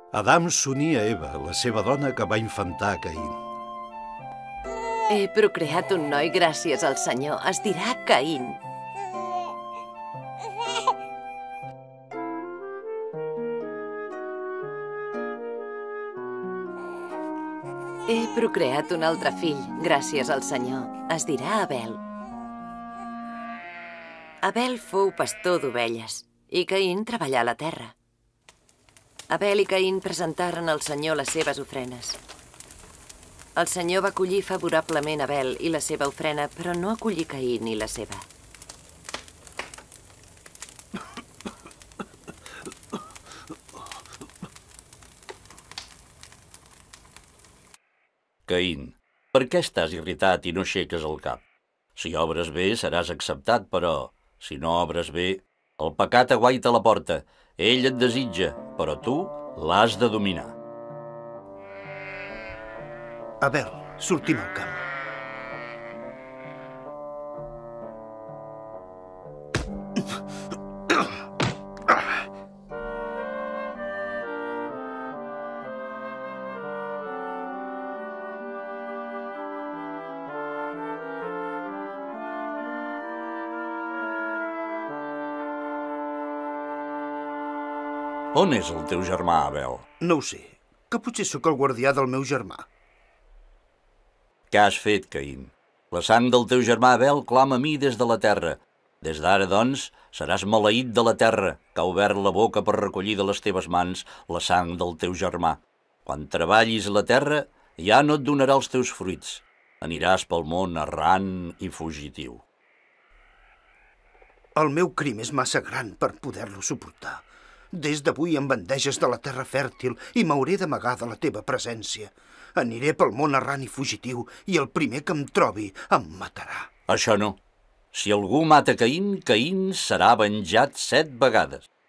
Adam s'unia a Eva, la seva dona que va infantar Caín. He procreat un noi gràcies al Senyor. Es dirà Caín. He procreat un altre fill, gràcies al Senyor. Es dirà Abel. Abel fou pastor d'ovelles i Caín treballà a la terra. Abel i Caín presentaren al Senyor les seves ofrenes. El Senyor va acollir favorablement Abel i la seva ofrena, però no acollí Caín i la seva. Caín, per què estàs irritat i no aixeques el cap? Si obres bé, seràs acceptat, però si no obres bé, el pecat aguaita a la porta. Ell et desitja, però tu l'has de dominar. Abel, sortim al camp. On és el teu germà, Abel? No ho sé, que potser sóc el guardià del meu germà. Què has fet, Caín? La sang del teu germà Abel clama a mi des de la terra. Des d'ara, doncs, seràs maleït de la terra, que ha obert la boca per recollir de les teves mans la sang del teu germà. Quan treballis la terra, ja no et donarà els teus fruits. Aniràs pel món errant i fugitiu. El meu crim és massa gran per poder-lo suportar. Des d'avui em bandeges de la terra fèrtil i m'hauré d'amagar de la teva presència. Aniré pel món errant i fugitiu i el primer que em trobi em matarà. Això no. Si algú mata Caín, Caín serà venjat 7 vegades.